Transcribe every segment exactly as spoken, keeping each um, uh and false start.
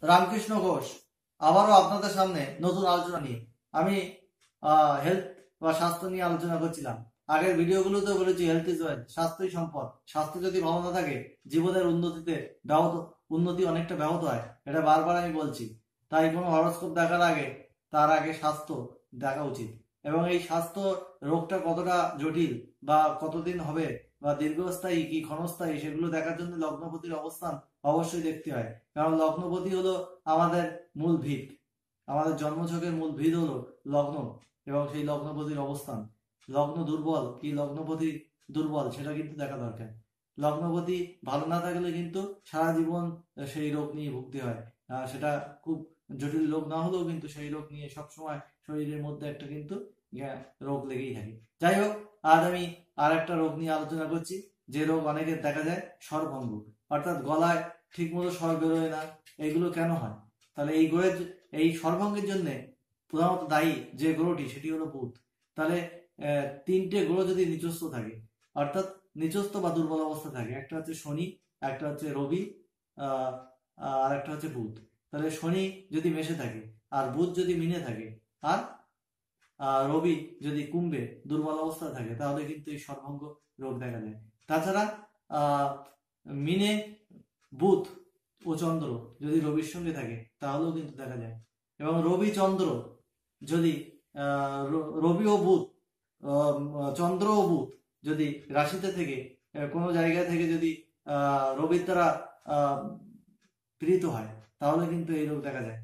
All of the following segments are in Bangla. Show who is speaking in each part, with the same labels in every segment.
Speaker 1: রামকৃষ্ণ ঘোষ আবারও আপনাদের সামনে নতুন আলোচনা নিয়ে। আমি হেলথ বা স্বাস্থ্য নিয়ে আলোচনা করছিলাম। আগের ভিডিওগুলোতে বলেছি হেলথ ইজ ওয়েলথ, স্বাস্থ্যই সম্পদ। স্বাস্থ্য যদি ভালো না থাকে জীবনের উন্নতিতে ব্যাহত উন্নতি অনেকটা ব্যাহত হয়, এটা বারবার আমি বলছি। তাই কোনো হরোস্কোপ দেখার আগে তার আগে স্বাস্থ্য দেখা উচিত, এবং এই স্বাস্থ্য রোগটা কতটা জটিল বা কতদিন হবে বা দীর্ঘস্থায়ী কি ক্ষণস্থায়ী সেগুলো দেখার জন্য লগ্নপতির অবস্থান অবশ্যই দেখতে হয়। কারণ লগ্নপতি হলো আমাদের মূল ভিত, আমাদের জন্মছকের মূল ভিত হলো লগ্ন এবং সেই লগ্নপতির অবস্থান। লগ্ন দুর্বল কি লগ্নপতি দুর্বল সেটা কিন্তু দেখা দরকার। লগ্নপতি ভালো না থাকলে কিন্তু সারা জীবন সেই রোগ নিয়ে ভুগতে হয়। সেটা খুব জটিল রোগ না হলেও কিন্তু সেই রোগ নিয়ে সবসময় শরীরের মধ্যে একটা কিন্তু রোগ লেগেই থাকে। যাই হোক, আজ আমি আর একটা রোগ নিয়ে আলোচনা করছি, যে রোগ অনেকের দেখা যায় স্বরভঙ্গ, অর্থাৎ গলায় ঠিক মতো স্বর বেরোয় না। এইগুলো কেন হয়? তাহলে এই গ্রহের এই স্বরভঙ্গের জন্য প্রধানত দায়ী যে গ্রহটি সেটি হলো বুধ। তাহলে তিনটে গ্রহ যদি নিচস্থ থাকে, অর্থাৎ নিচস্থ বা দুর্বল অবস্থা থাকে, একটা হচ্ছে শনি, একটা হচ্ছে রবি, আহ আর একটা হচ্ছে বুধ। তাহলে শনি যদি মেষে থাকে, আর বুধ যদি মিনে থাকে, আর রবি যদি কুম্ভে দুর্বল অবস্থা থাকে, তাহলে কিন্তু এই স্বরভঙ্গ রোগ দেখা যায়। তাছাড়া আহ মিনে বুধ ও চন্দ্র যদি রবির সঙ্গে থাকে তাহলেও কিন্তু দেখা যায়। এবং রবি চন্দ্র যদি আহ রবি ও বুধ, চন্দ্র ও বুধ যদি রাশিতে থেকে কোনো জায়গা থেকে যদি আহ রবির দ্বারা আহ পীড়িত হয়, তাহলে কিন্তু এই রোগ দেখা যায়।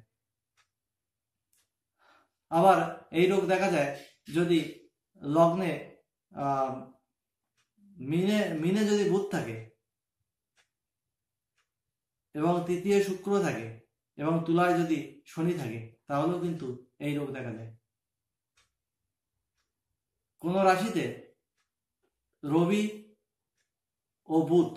Speaker 1: আবার এই রোগ দেখা যায় যদি লগ্নে আহ মিনে মিনে যদি বুধ থাকে এবং তৃতীয় শুক্র থাকে এবং তুলায় যদি শনি থাকে, তাহলেও কিন্তু এই রোগ দেখা যায়। কোন রাশিতে রবি ও বুধ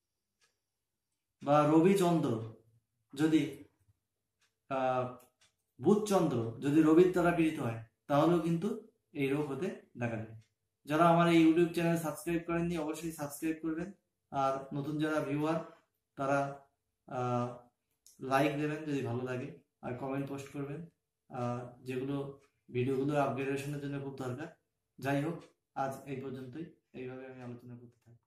Speaker 1: বা রবি চন্দ্র যদি আহ বুধ চন্দ্র যদি রবির দ্বারা পীড়িত হয়, তাহলেও কিন্তু এই রোগ হতে দেখা যায়। যারা আমার এই ইউটিউব চ্যানেল সাবস্ক্রাইব করেননি অবশ্যই সাবস্ক্রাইব করবেন, আর নতুন যারা ভিউয়ার তারা লাইক দেবেন যদি ভালো লাগে, আর কমেন্ট পোস্ট করবেন, যেগুলো ভিডিওগুলো আপগ্রেডেশনের জন্য খুব দরকার। যাই হোক, আজ এই পর্যন্তই। এইভাবে আমি আলোচনা করতে থাকি।